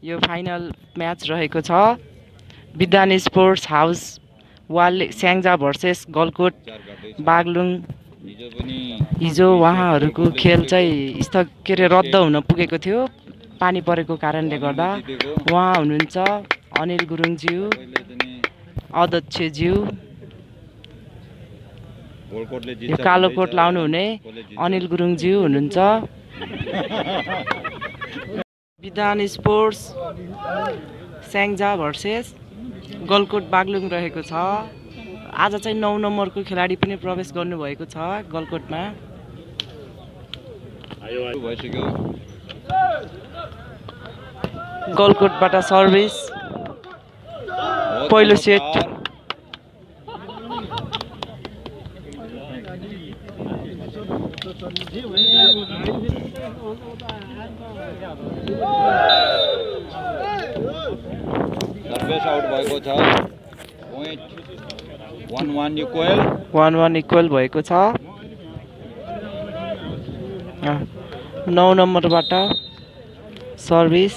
यो final match रहेको छ विद्यान स्पोर्ट्स हाउस वाल स्याङ्जा भर्सेस गलकोट बागलुङ। हिजो उहाँहरूको खेल चाहिँ रद्द हुन पुगेको थियो पानी परेको कारणले गर्दा। उहाँ हुनुहुन्छ अनिल गुरुङज्यू, अध्यक्षज्यू। यो कालो कोट लाउनु हुने अनिल गुरुङज्यू हुनुहुन्छ। विद्यान स्पोर्ट्स स्याङ्जा भर्सेस गलकोट बागलुङ रहेको छ। आज चाहिँ 9 नम्बरको खेलाडी पनि प्रवेश गर्नुभएको छ गलकोटमा। गलकोटबाट सर्भिस पहिलो सेट। सर्भिस आउट भएको छ। Point 1-1 equal. 1-1 इक्वल भएको छ। 9 नम्बरबाट सर्भिस।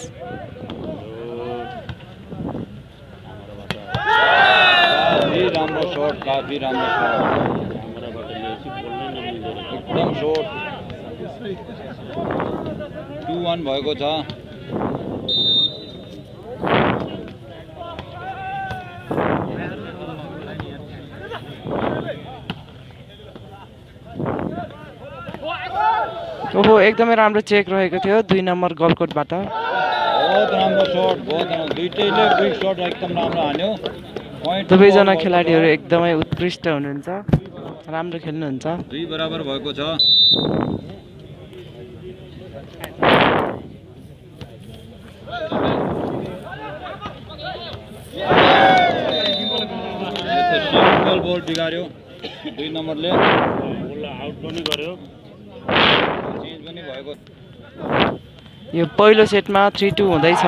काफी राम्रो शॉट, काफी राम्रो शॉट, एकदम शॉट। 2-1 भएको छ। ओहो एकदमै राम्रो चेक रहेको थियो 2 नम्बर गलकोटबाट। बहुत राम्रो शॉट, बहुत राम्रो। दुईटैले क्विक शॉट एकदम राम्रो हान्यो। दुवैजना खेलाडीहरू एकदमै उत्कृष्ट हुनुहुन्छ, राम्रो खेल्नुहुन्छ। 2 बराबर भएको छ। सिम्पल बल बिगार्यो 2 नम्बरले। आउट पनि गर्यो, चेन्ज पनि भएको। यो पहिलो सेटमा 3-2 हुँदैछ।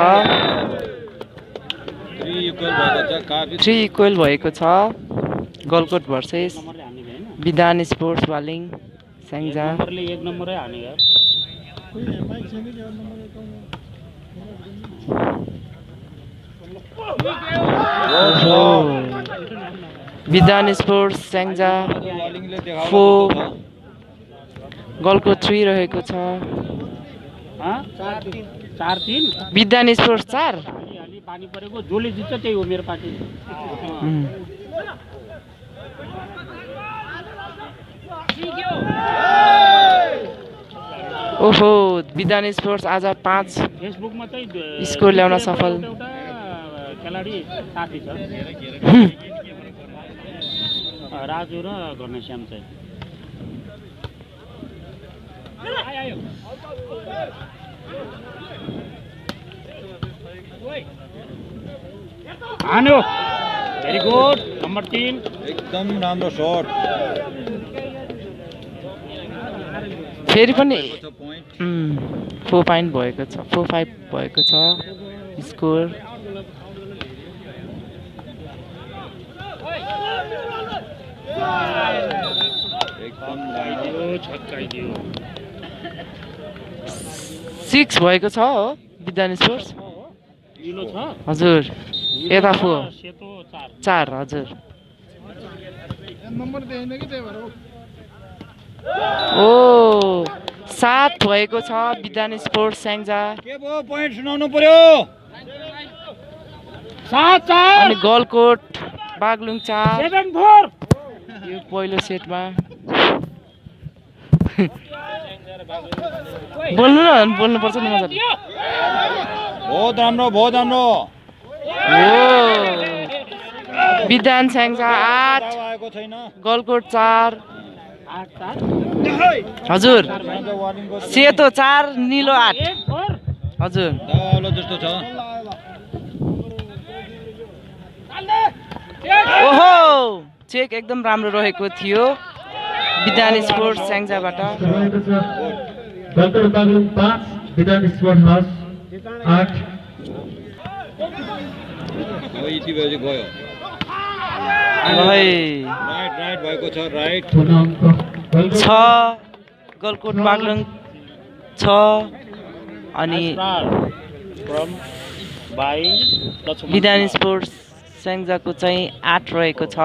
3 इक्वल भएको छ गलकोट भर्सेस विद्यान स्पोर्ट्स वालिङ स्याङ्जा। एक नम्बरै हानेको। विद्यान स्पोर्ट्स स्याङ्जा 4 गलकोट 3 रहेको छ। 4-3 विद्यान स्पोर्ट्स 4। पानी परेको जसले जित्छ त्यही हो मेरो पार्टी। ओहो विद्यान स्पोर्ट्स आज 5 फेसबुकमा चाहिँ स्कोर ल्याउन सफल। खेलाडी साथी छ राजु र घनश्याम चाहिँ। हान्यो, भेरी गुड। नम्बर 3 एकदम राम्रो शॉट। फेरि पनि 4 पोइन्ट भएको छ, 4-5 भएको छ स्कोर। एकदम राम्रो छक्काइदियो। 6 भएको छ हो विद्यान स्पोर्ट्स। हजुर यता 4 हजुर। ओ 7 भएको छ विद्यान स्पोर्ट्स स्याङ्जा। के भयो पोइन्ट सुनाउनु पर्यो। 7-4 अनि गलकोट बागलुङ 4 7-4 यो पहिलो सेटमा। बोल्नु न, बोल्नुपर्छ नि मजाले। बहुत राम्रो, बहुत राम्रो। विद्यान स्याङ्जा 8 गलकोट 4 हजुर। सेतो 4 निलो 8 हजुर। जस्तो छ। ओहो चेक एकदम राम्रो रहेको थियो विद्यान स्पोर्ट्स स्याङ्जाबाट। Galkot Baglung 5 Vidhan sports house 8। अब यति बजे गयो। राइट भएको छ। राइट 6 गलकोट बागलुङ 6 अनि विधान स्पोर्ट्स स्याङ्जाको चाहिँ 8 रहेको छ।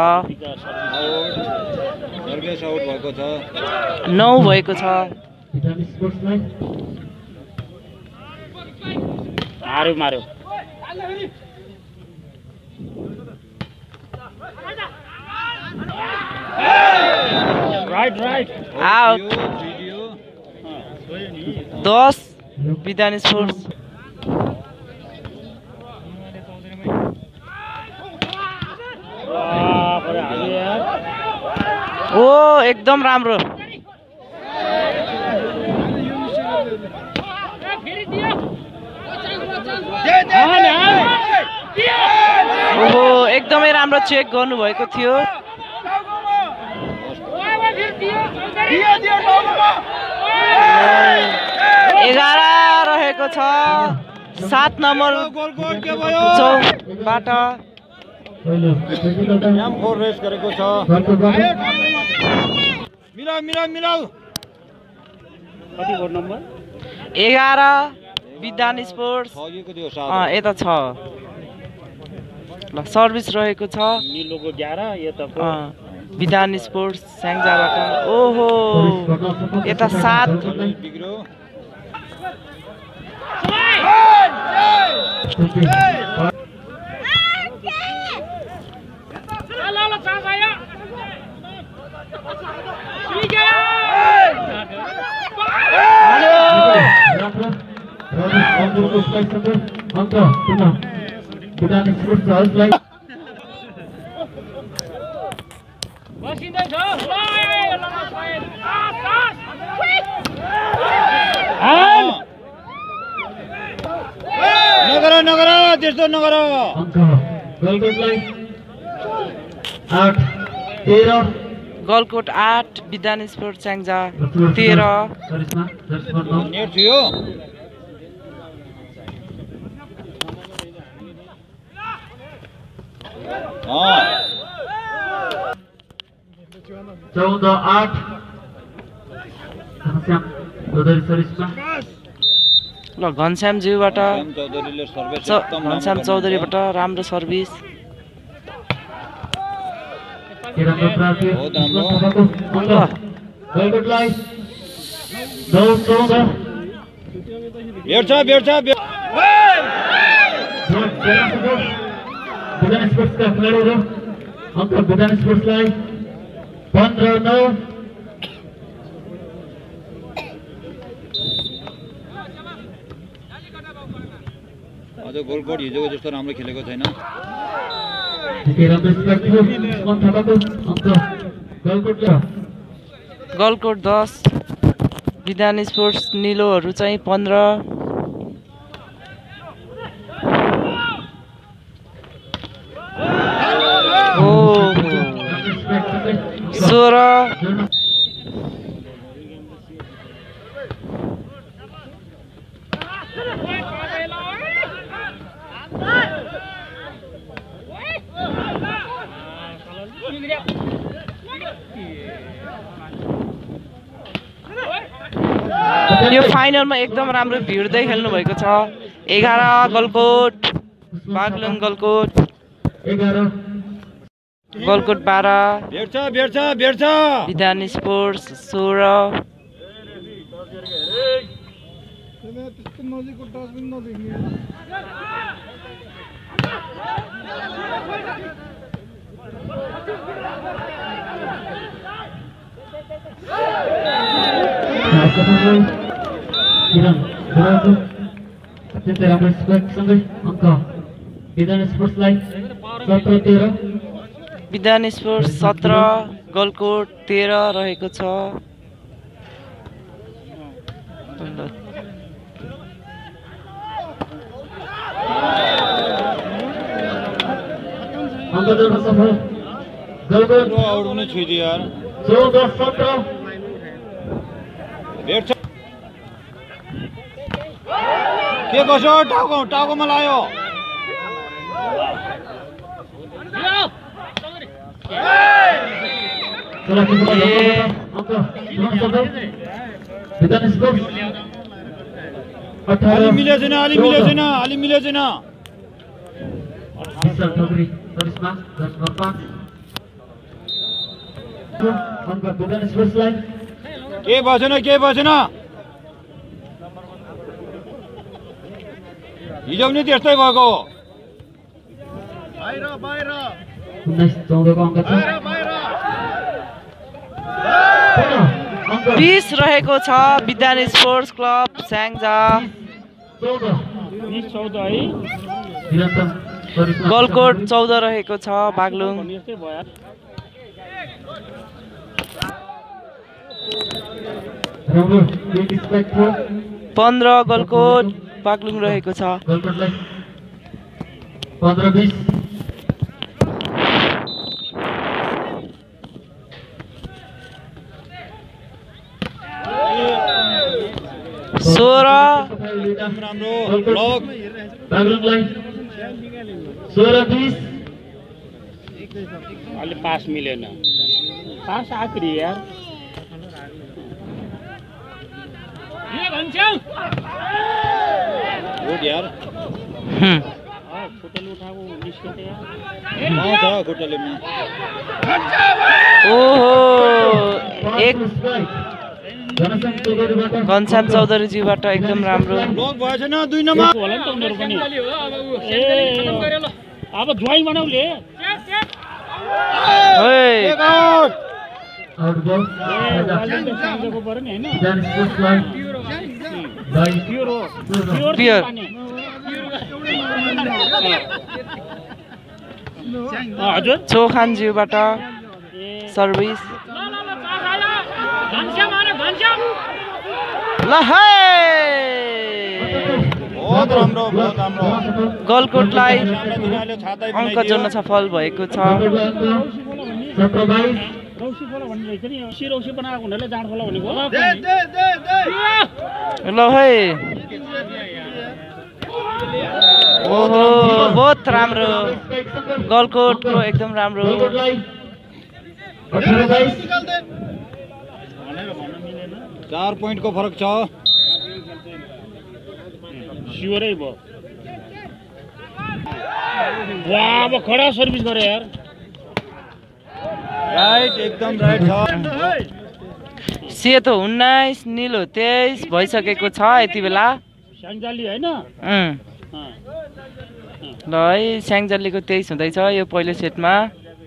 सर्भिस आउट भएको छ। 9 भएको छ। विधान स्पोर्ट्सलाई मार्यो राइट आउट। 10 विधान स्पोर्ट्स। ओ एकदम राम्रो। ओहो एकदमै राम्रो चेक गर्नुभएको थियो। 11 रहेको छ। 7 नम्बर चौबाट M4 रेस गरेको छ। मिलाउ कति बोर्ड नम्बर 11 विधान स्पोर्ट्स। यता छ ल सर्भिस रहेको छ। निलोको 11 यताको विधान स्पोर्ट्स स्याङ्जाबाट। ओहो यता 7 विधान स्पोर्ट्स हाउसलाई नगर त्यस्तो नगर। अङ्क गलकोटलाई 8 13 गलकोट 8 विधान स्पोर्ट्स स्याङ्जा 13। नेट थियो। हाँ 14-8 घनश्याम चौधरी सर्भिसमा। ल घनश्याम ज्यूबाट चौधरीले सर्भिस एकदम घनश्याम चौधरीबाट राम्रो सर्भिस। राम्रो प्रार्थी बहुत राम्रो। गलकोटलाई 9-14 भेट्छ विधान स्पोर्ट्सका खेलाडीहरू अङ्क विधान स्पोर्ट्सलाई 15-9। अझ गोलकोट हिजोको जस्तो राम्रो खेलेको छैन। गलकोट 10 विधान स्पोर्ट्स निलोहरू चाहिँ 15। ओ 16 यो फाइनलमा एकदम राम्रो भिड्दै खेल्नु भएको छ। 11 गलकोट बागलुङ गलकोट 11 गलकोट 12 भेट्छ विधान स्पोर्ट्स 16। अत्यन्तै राम्रो स्कोरसँगै अङ्क विधान स्पोर्ट्सलाई 17-13। विधान स्पोर्ट्स 17 गलकोट 13 रहेको छ। अङ्क जोड्न सफल गलकोट आउट पनि छुइदियो यार। 14-17 भेट्छ। के कसो टाउकोमा लायो। अलि मिलेको छैन। विशाल ठकुरी करिश्मा 10 नम्बर 5 अङ्क विधान स्पोर्ट्सलाई के बसेन हिजो पनि त्यस्तै भएको 19-14 को अङ्क छ 20 रहेको छ विद्यान स्पोर्ट्स क्लब स्याङ्जा 14 है निरन्तर करिश्मा गलकोट 14 रहेको छ बागलुङ यस्तै भयो राम्रो गेट स्ट्राइक थियो 15 गलकोट बागलुङ रहेको छ गलकोटलाई 15-20 राम्रो ब्लक बागलुङलाई 16-20 अलि पास मिलेन पास आखिरी यार गुड यार खुट्टाले उठाएको निस्केको यार छ खुट्टाले ओहो एक जनसङ्घ चौधरीबाट घनश्याम चौधरीजीबाट एकदम राम्रो ब्लक भएछ न 2 नम्बर होला नि त उनीहरू पनि ए अब ज्वाइँ बनाउले ओइ आउट आउट बल साँझको पऱ्यो नि होइन विधान स्पोर्ट्सलाई बाई प्योर हो प्योर। हजुर चोखानज्यूबाट सर्भिस ल है बहुत राम्रो गलकोटलाई तिनीहरूले छातै अङ्क जोड्न सफल भएको छ 17-22 रौसी खोला भन्ने रहेछ नि रौसी बनाएको हुनाले जाँड खोला भनेको ल है ओहो बहुत राम्रो गलकोटको एकदम राम्रो गलकोटलाई 18-22 4 पोइन्टको फरक छ स्योरै भयो वाह अब खडा सर्भिस गरे यार राइट एकदम राइट छ सेतो 19 निलो 23 भइसकेको छ यति बेला स्याङ्जाली होइन ल है स्याङ्जालीको 23 हुँदैछ यो पहिलो सेटमा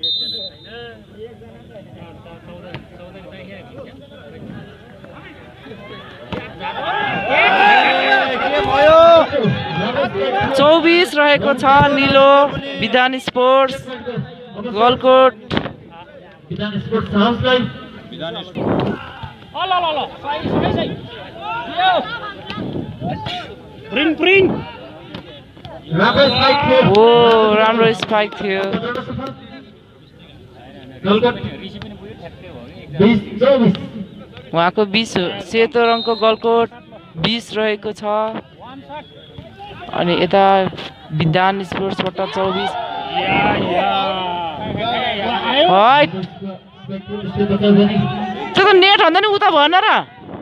के भयो 24 रहेको छ निलो विधान स्पोर्ट्स गलकोट विधान स्पोर्ट्स हाउसलाई प्रिङ राम्रो स्ट्राइक थियो ओ राम्रो स्पाइक थियो गलकोट 20-24 उहाँको 20 सेतो रङको गलकोट 20 रहेको छ अनि यता विधान स्पोर्ट्सबाट 24 हाइट त्यो त नेट भन्दा नि उता भएन र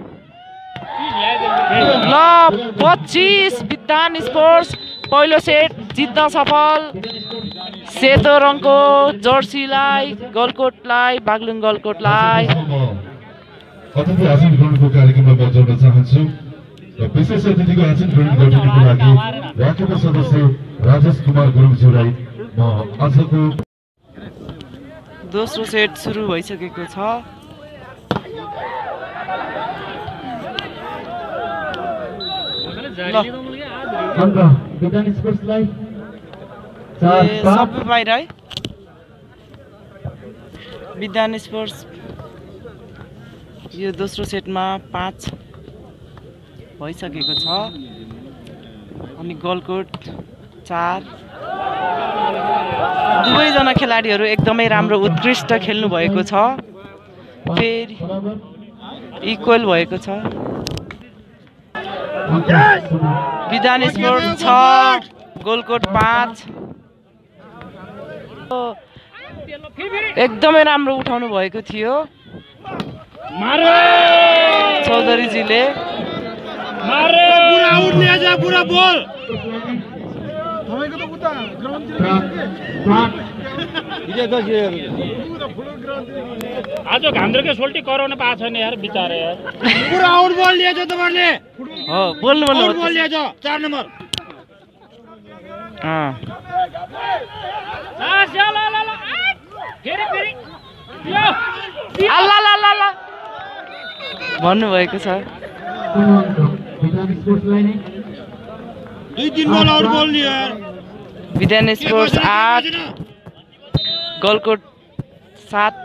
ल 25 विधान स्पोर्ट्स पहिलो सेट जित्न सफल सेतो रङको जर्सीलाई गलकोटलाई बागलुङ गलकोटलाई अतिथि आसन ग्रहणको कार्यक्रममा म जोड्न चाहन्छु र विशेष अतिथिको आसन ग्रहण गर्नको लागि राखेका सदस्य राजेश कुमार गुरुङज्यूलाई म आजको दोस्रो सेट सुरु भइसकेको छ ल अङ्क विधान स्पोर्ट्सलाई ए, 4-5 सबै बाहिर है विधान स्पोर्ट्स यो दोस्रो सेटमा 5 भइसकेको छ अनि गलकोट 4 दुवैजना खेलाडीहरू एकदमै राम्रो उत्कृष्ट खेल्नु भएको छ फेरि इक्वल भएको छ विधान स्पोर्ट्स 6 गलकोट 5 एकदमै राम्रो उठाउनु भएको थियो चौधरीजीले आज घान्द्रोकै सोल्टी कराउन पाएको छैन यार बिचारे यार पुरा आउट बल लिएछ तपाईहरुले हो बोल्नु आउट बोल्नु बल लिएछ 4 नम्बर फेरि अल्ला ला ला ला भन्नु भएको छ दुई तीन बल आउट बल लियो यार विद्यान स्पोर्ट्स 8 गलकोट 7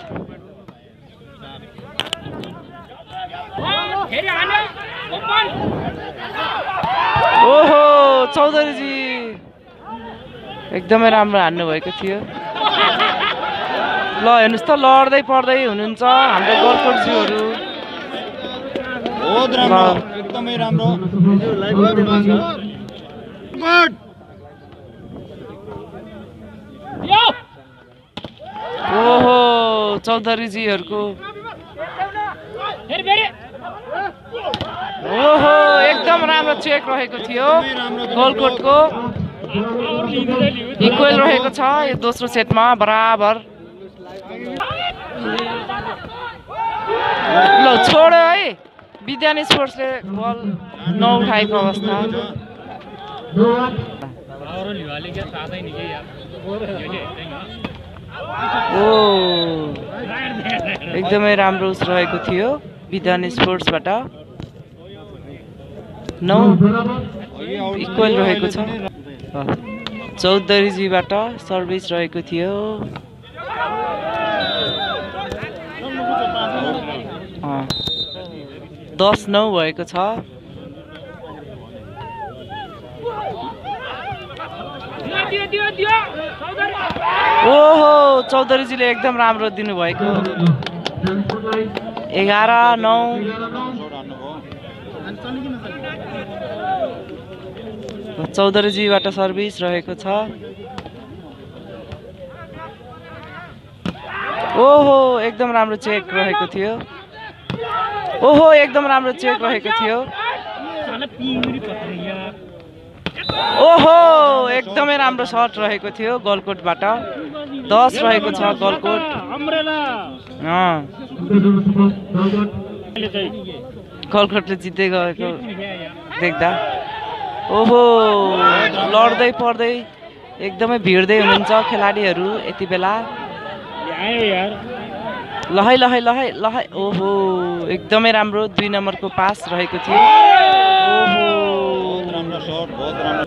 ओहो चौधरीजी एकदमै राम्रो हान्नु भएको थियो ल हेर्नुस् त लड्दै पर्दै हुनुहुन्छ हाम्रो गलकोटजीहरू बहुत राम्रो एकदमै राम्रो ओहो चौधरीजीहरूको ओहो एकदम राम्रो चेक रहेको थियो गलकोटको इक्वल रहेको छ यो दोस्रो सेटमा बराबर ल छोड्यो है विद्यान स्पोर्ट्सले बल नउठाएको अवस्था ओ एकदमै राम्रो रहेको थियो विद्यान स्पोर्ट्सबाट 9 इक्वल रहेको छ चौधरीजीबाट सर्भिस रहेको थियो 10-9 भएको छ ओहो चौधरीजीले एकदम राम्रो दिनुभएको 11-9 चौधरीजीबाट सर्भिस रहेको छ ओहो एकदम राम्रो चेक रहेको थियो ओहो एकदम राम्रो चेक रहेको थियो ओहो एकदमै राम्रो शट रहेको थियो गलकोटबाट 10 रहेको छ गलकोट गलकोटले जित्दै गएको देख्दा ओहो लड्दै पर्दै एकदमै भिड्दै हुनुहुन्छ खेलाडीहरू यति बेला लहै लहै लहै लहै ओहो एकदमै राम्रो 2 नम्बरको पास रहेको थियो ओहो राम्रो शट बहुत राम्रो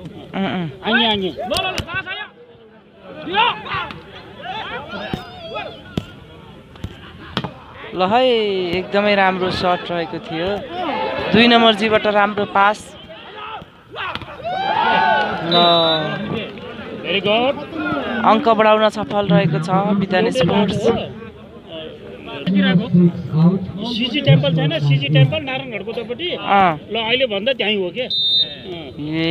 ल है एकदमै राम्रो शट रहेको थियो 2 नम्बर जीबाट राम्रो पास ल भेरी गुड अङ्क बढाउन सफल रहेको छ विद्यान स्पोर्ट्स सीजी टेम्पल छैन सीजी टेम्पल नारायणगढको तपट्टि ल अहिले भन्दा त्यही हो के ए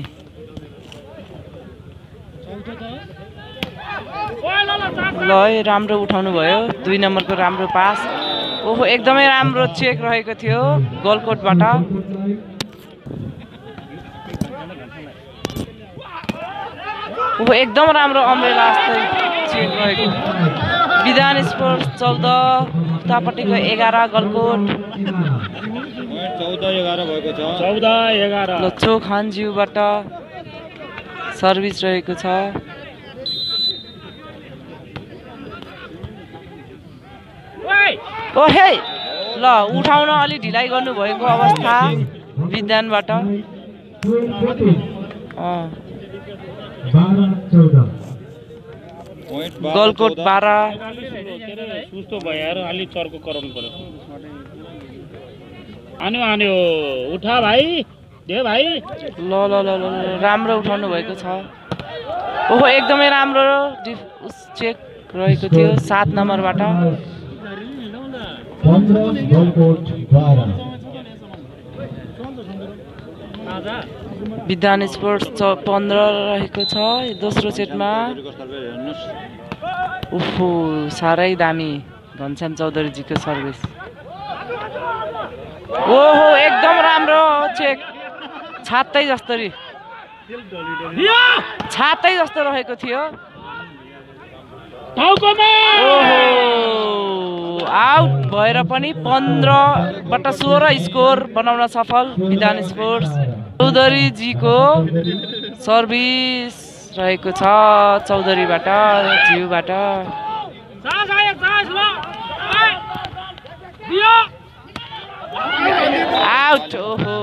ल है राम्रो उठाउनु भयो 2 नम्बरको राम्रो पास ओहो एकदमै राम्रो चेक रहेको थियो गलकोटबाट ओहो एकदम राम्रो अम्ब्रेला जस्तै चेक रहेको विद्यान स्पोर्ट्स 14 उतापट्टिको 11 गलकोट 14-11 भएको छ 14-11 ल चोखानज्यूबाट सर्भिस रहेको छ ओ हे ल उठाउन अलि ढिलाइ गर्नुभएको अवस्था विद्यानबाट गलकोट 12 सुस्तो भयो यार अलि चर्को कराउनु पर्यो आन्यो उठा भाइ दे भाइ ल ल ल ल राम्रो उठाउनु भएको छ ओहो एकदमै राम्रो चेक रहेको थियो 7 नम्बरबाट विद्यान स्पोर्ट्स 15 रहेको छ दोस्रो सेटमा उफो साह्रै दामी घनश्याम चौधरीजीको सर्भिस ओहो एकदम राम्रो चेक छात्तै जस्तरी छातै जस्तो रहेको थियो। टाउकोमा ओहो आउट भएर पनि 15बाट 16 स्कोर बनाउन सफल विधान स्पोर्ट्स। चौधरीजीको सर्भिस रहेको छ चौधरीबाट जिउबाट। आउट। ओहो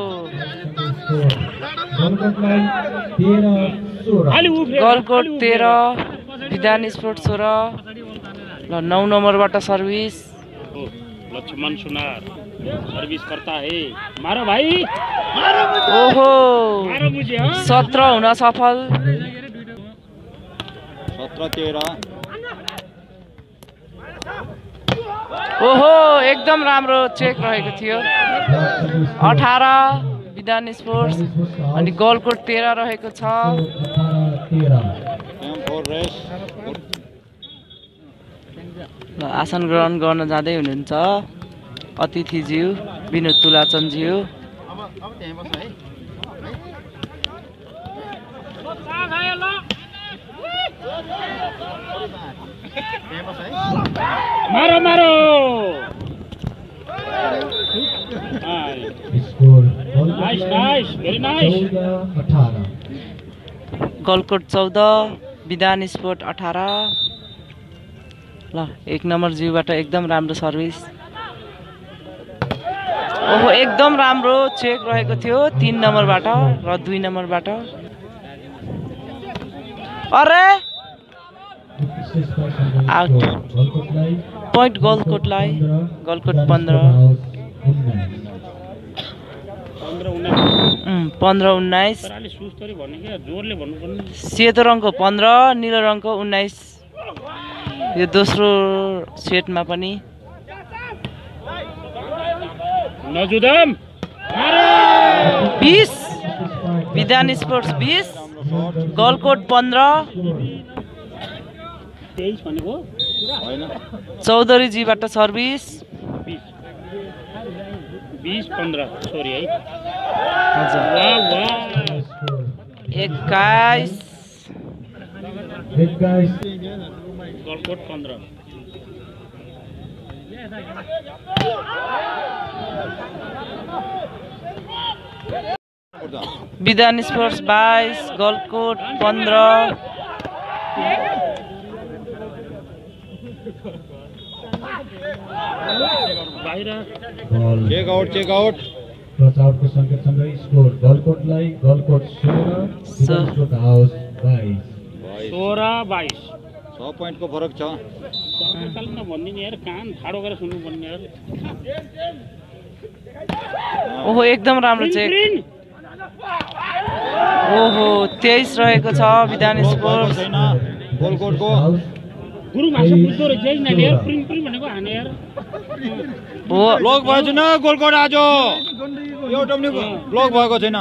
गलकोट 13 विधान स्पोर्ट्स 16। ल 9 नम्बरबाट सर्भिस। लक्ष्मण सुनार सर्भिस करता है। मारो भाइ ओहो मारो मुझे हाँ 17 हुन सफल। 17-13। ओहो एकदम राम्रो चेक रहेको थियो। 18 विधान स्पोर्ट्स अनि गलकोट 13 रहेको छ। ल आसन ग्रहण गर्न जाँदै हुनुहुन्छ अतिथिज्यू विनोद तुलाचनज्यू। मारो मारो nice nice very nice. Galkot 14 Vidhan sport 18। ल 1 नम्बर जिउबाट एकदम राम्रो सर्भिस। ओहो एकदम राम्रो चेक रहेको थियो 3 नम्बरबाट र 2 नम्बरबाट। अरे आउट। पोइन्ट गलकोटलाई। गलकोट 15 15-19। सेतो रङको 15 निलो रङको 19। यो दोस्रो सेटमा पनि 20 विधान स्पोर्ट्स 20 गलकोट 15। चौधरीजीबाट सर्भिस। 20-15 सरी है। हजुर 21 Galkot 15। Vidhan sports 22 Galkot 15। Check out. Touch आउटको सङ्केतसँगै स्कोर गलकोटलाई गलकोट 16 हाउस 22। 16-22 6 पोइन्टको फरक छ। भन्दिने यार कान ठाडो गरेर सुन्नु पर्ने यार। ओहो एकदम राम्रो चेक। ओहो 23 रहेको छ विधान स्पोर्ट्स। गलकोटको गुरु भाषा बुझ्दो रहेछ यिनीहरूले यार। प्रिन्ट पनि भनेको हाने यार। हो ब्लक भएको छैन गलकोट आज एउटा पनि ब्लक भएको छैन।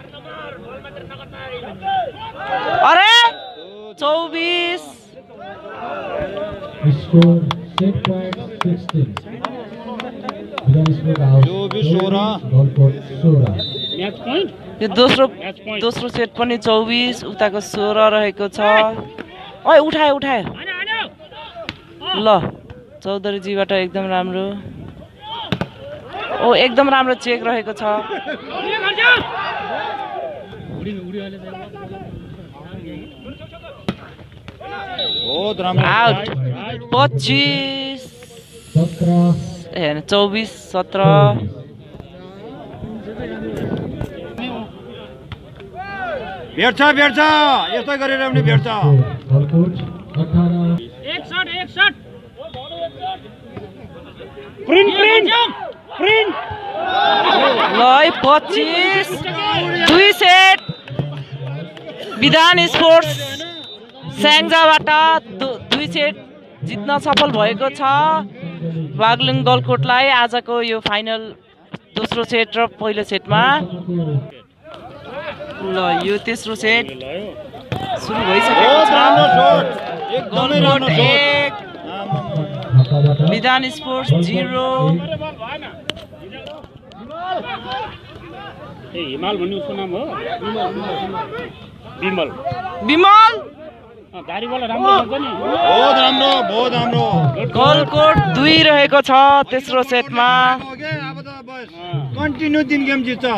अरे 24 score 6.16 Vidhan sport house 24-16 Galkot 16। Match point यो दोस्रो सेट पनि 24 उताको 16 रहेको छ। ओइ उठायो ल चौधरीजीबाट एकदम राम्रो। ओ एकदम राम्रो चेक रहेको छ। बहुत राम्रो आउट 25 24-17। भेट्छ यस्तै गरेर पनि भेट्छ। गलकोट 18 एक शट प्रिन्ट ल 25 2 सेट विधान स्पोर्ट्स स्याङ्जाबाट 2 सेट जित्न सफल भएको छ बागलुङ गलकोटलाई आजको यो फाइनल दोस्रो सेट र पहिलो सेटमा। ल यो तेस्रो सेट सुरु भइसकेको छ। गलकोट 1 विधान स्पोर्ट्स 0। ए हिमाल भन्ने उसको नाम हो विमल विमल गाडीवाला राम्रो हुन्छ नि बहुत राम्रो गलकोट 2 रहेको छ तेस्रो सेटमा अब त बस कन्टिन्यू 3 गेम जित्छ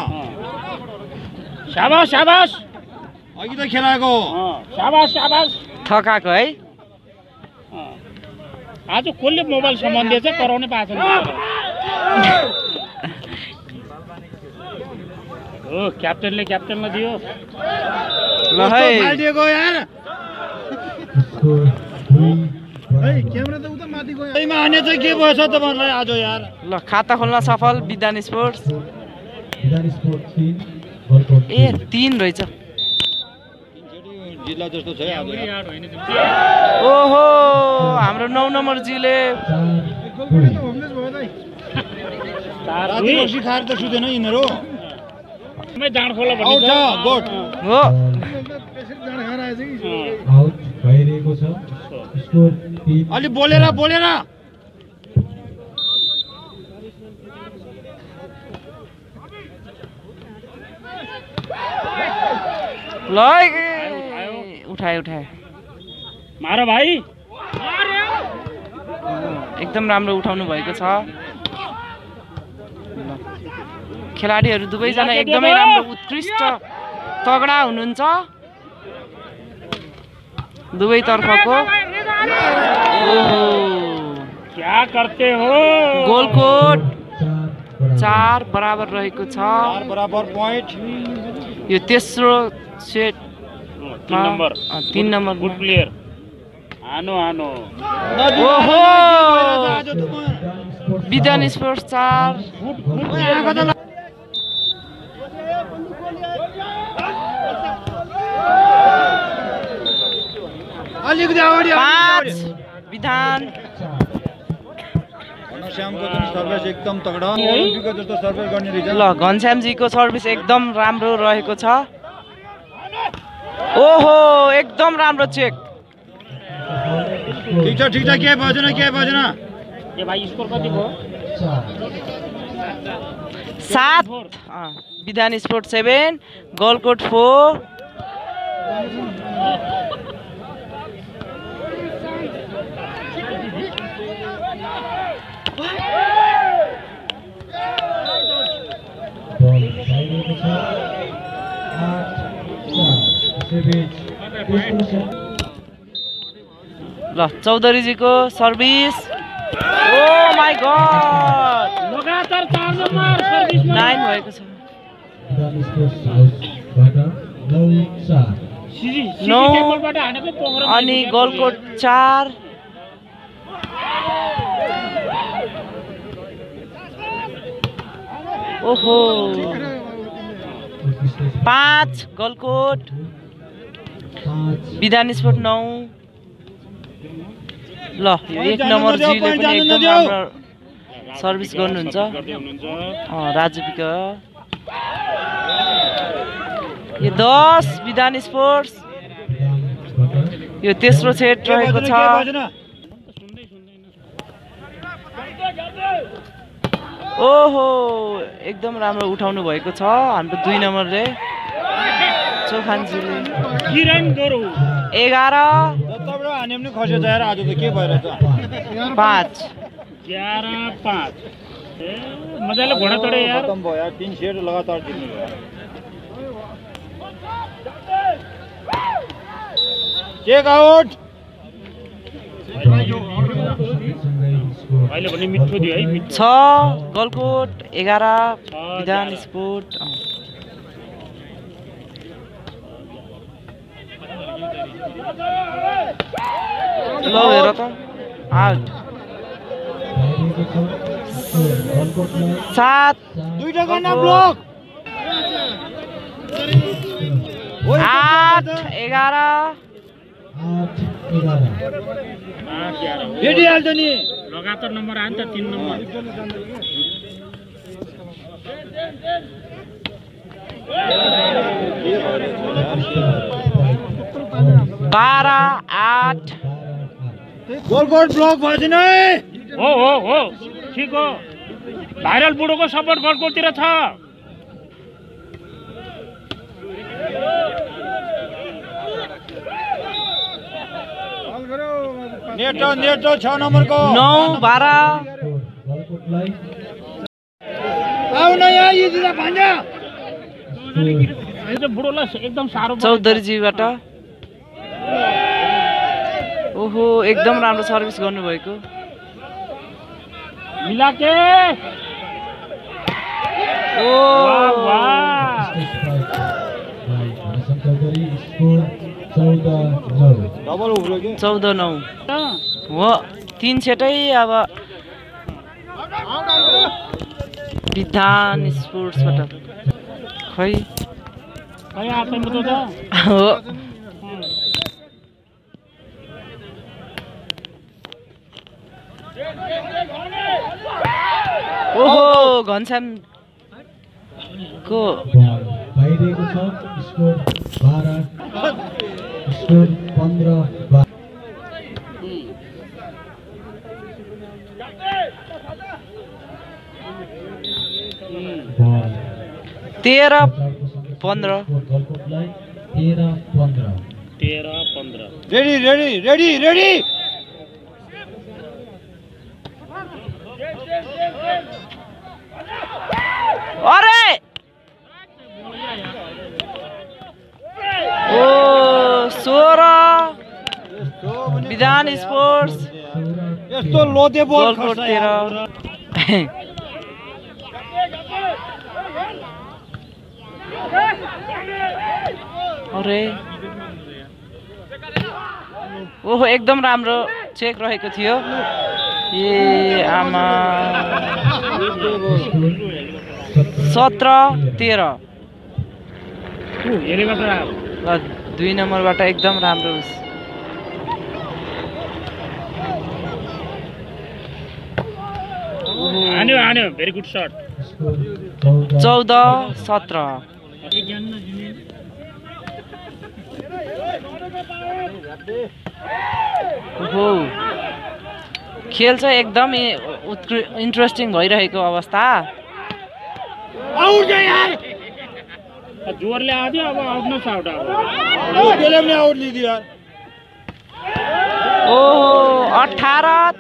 शाबास शाबास अघि त खेलाएको शाबास शाबास थकाको है आज कसले मोबाइल सम्बन्धी चाहिँ कराउनै पाएको छैन हो क्याप्टेनले दियो ल है फाल्दिएको यार क्यामेरा त उता माथि गयो एमा हाने चाहिँ के भएछ तपाईहरुलाई आज यार ल खाता खोल्न सफल विधान स्पोर्ट्स विधान स्पोर्ट्स 3 गलकोट ए 3 रहेछ जिल्ला जस्तो छ आज ओहो हाम्रो 9 नम्बर जीले राति बसी खाएर त सुतेन यिनीहरु मै जाँड खोला आउँछ भन्ने गोट हो आउट भइरहेको छ स्कोर 3 अलि बोलेर ल उठाए मार भाइ एकदम राम्रो उठाउनु भएको छ खेलाडीहरू दुवैजना एकदमै राम्रो उत्कृष्ट तगडा हुनुहुन्छ दुवै तर्फको ओहो क्या करते हो गोलकोट 4 बराबर रहेको छ 4 बराबर पॉइंट यो तेस्रो set 3 number 3 number good player आनो ओहो विधान स्पोर्ट्स 4 अलिकति अगाडि 5 विधान घनश्यामको पनि सर्भिस एकदम तगडा ओलम्पिकको जस्तो सर्भिस गर्ने रहेछ ल घनश्यामजीको सर्भिस एकदम राम्रो रहेको छ ओहो एकदम राम्रो चेक ठीक छ के भएन ए भाइ स्कोर कति भयो 7 विधान स्पोर्ट्स 7 गलकोट 4 बल भइरहेको छ 8 ल चौधरीजीको सर्भिस ओ माय गॉड लगातार 4 नम्बर सर्भिसमा 9 भएको छ विधान स्पोर्ट्स हाउसबाट 9-4 नौ टेबलबाट हानेको पोखरा अनि गलकोट 4 ओहो 5 गलकोट 5 विधान स्पोर्ट 9 ल यो 1 नम्बर जीले पनि एकदम राम्रो सर्भिस गर्नुहुन्छ राजु पिक यो 10 विधान स्पोर्ट्स यो तेस्रो सेट रहेको छ ओहो एकदम राम्रो उठाउनु भएको छ हाम्रो 2 नम्बरले चोखानजीले किरण गोरु 11 जताबाट हाने पनि खस्यो जाएर आज त के भइरहेछ 5 11-5 ए मजाले घोडा चढे यार खतम भयो यार 3 सेट लगातार जित्नु भयो चेक आउट अहिले भने मिठो दियो है 6 गलकोट 11 विधान स्पोर्ट ल हेर त आउट 7 दुईटा गर्न ब्लक 8 11 भेटिहाल्छ नि लगातार नम्बर आयो नि त 3 नम्बर 12-8 गोलकोट ब्लक भएछ नि हो ठीक हो भाइरल बुढोको सपोर्ट गलकोटतिर छ। नेटो 6 नम्बरको 9-12 गलकोटलाई आउन यहाँ यो दिदा भान्जा यो त बुढोलाई एकदम साह्रो पर्छ। चौधरीजीबाट ओहो एकदम राम्रो सर्भिस गर्नुभएको। मिलाके ओ वाह घनश्याम चौधरी स्कोर 14-9। डबल उब्रो के 14-9 हो। 3 सेटै अब विधान स्पोर्ट्सबाट खै खै आफै मुतो त हो। ओहो घनश्यामको बल बाहिरिएको छ। Score 12 score 15-12। बल 13-15 गलकोटलाई 13-15। 13-15 रेडी अरे ओ 16 विधान स्पोर्ट्स यस्तो लोते बल खर्छ गलकोटतिर। अरे ओहो एकदम राम्रो चेक रहेको थियो। ए आमा 17-13 हेरेको त 2 नम्बरबाट एकदम राम्रो। हान्यो भेरी गुड सट। स्कोर 14-17 ओहो खेल चाहिँ एकदम इन्ट्रेस्टिङ भइरहेको अवस्था। आउट यार जोरले आदियो अब आउट न आउट अब त्यसले पनि आउट लिदियो यार। ओहो 18-14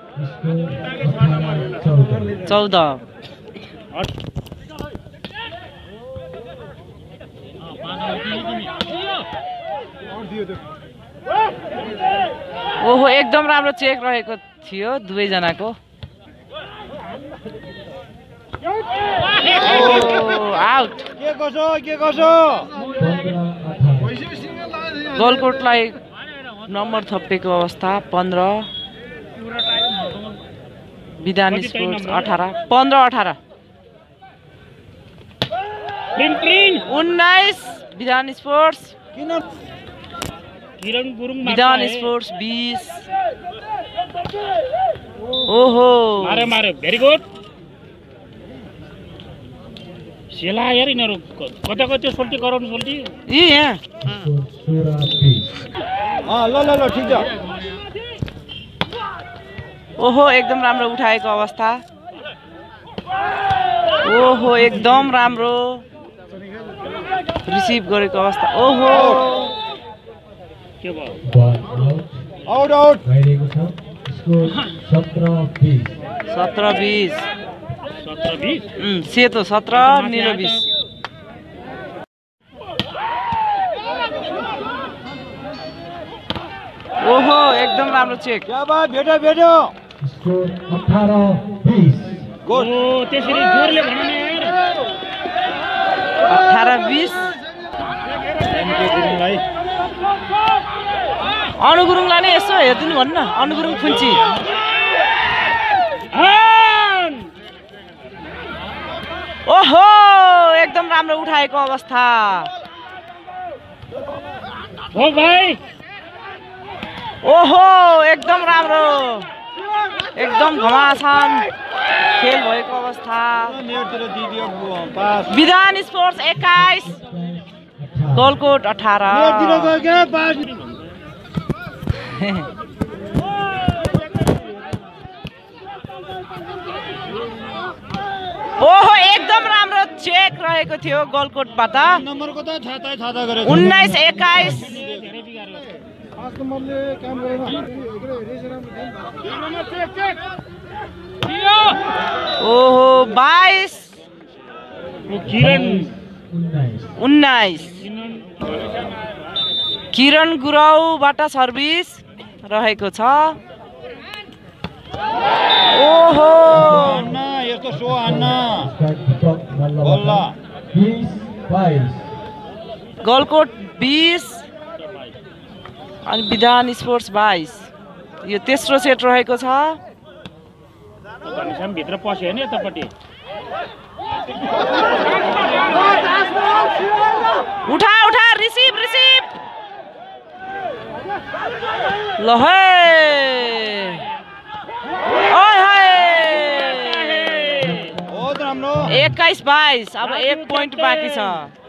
ओहो एकदम राम्रो चेक रहेको थियो दुवैजनाको। आउट के कसो गलकोटलाई नम्बर थपेको अवस्था। 15 विधान स्पोर्ट्स 18 15-18 19 विधान स्पोर्ट्स किन किरण गुरुङ विधान स्पोर्ट्स 20 ओहो मारे भेरी गुड सेला यार यिनीहरू कता त्यो सोल्टी गराउनु सोल्टी ए यहाँ ल ठिक छ। ओहो एकदम राम्रो उठाएको अवस्था। ओहो एकदम राम्रो रिसिभ गरेको अवस्था। ओहो के भयो आउट बाहिरिएको छ। स्कोर 17-20। 17-20 17-20 सेतो 17 निलो 20। ओहो एकदम राम्रो चेक। क्या बात भेट्यो स्कोर 18-20। ओ त्यसरी जोरले भन्नु न यार 18-20 अनु गुरुङलाई नै यसो हेरिदिनु भन्नु न। अनु गुरुङ फुन्ची ओहो एकदम राम्रो उठाएको अवस्था हो भाइ। ओहो एकदम राम्रो एकदम घमासान खेल भएको अवस्था। विधान स्पोर्ट्स 21 गलकोट 18 स्कोर ओहो एकदम राम्रो चेक रहेको थियो गलकोटबाट। नम्बरको त छाता गरेको 19-21 ओहो 22 19 किरण गुराउबाट सर्भिस रहेको छ। ओहो अन्ना यस्तो सो अन्ना बल्ला 20-22 गलकोट 20 अनि विधान स्पोर्ट्स 22। यो तेस्रो सेट रहेको छ। भित्र पस्यो नि यतापट्टि उठा रिसिभ ल है बहुत राम्रो 21-22 अब 1 पोइन्ट बाँकी छ।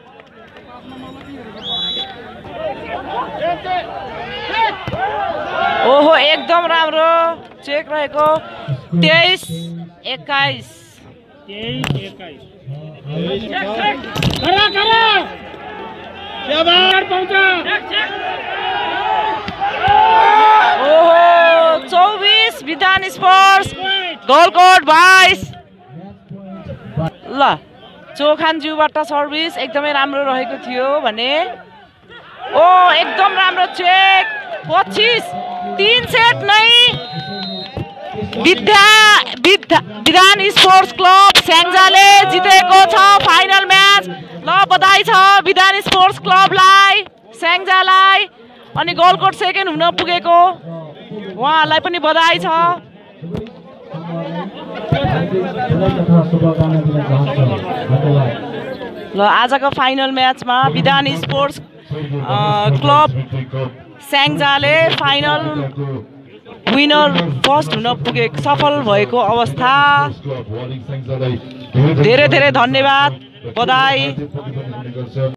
ओहो एकदम राम्रो चेक रहेको 23-21 ओहो 24 विधान स्पोर्ट्स गलकोट 22। ल चोखानज्यूबाट सर्भिस एकदमै राम्रो रहेको थियो भने ओ एकदम राम्रो चेक 25 3 सेट नै विधान स्पोर्ट्स क्लब स्याङ्जाले जितेको छ फाइनल म्याच। ल बधाई छ विधान स्पोर्ट्स क्लबलाई स्याङ्जालाई अनि गलकोट सेकेन्ड हुन पुगेको उहाँहरूलाई पनि बधाई छ। ल आजको फाइनल म्याचमा विधान स्पोर्ट्स क्लब स्याङ्जाले फाइनल विनर फर्स्ट हुन पुगेको सफल भएको अवस्था। धेरै धेरै धन्यवाद बधाई।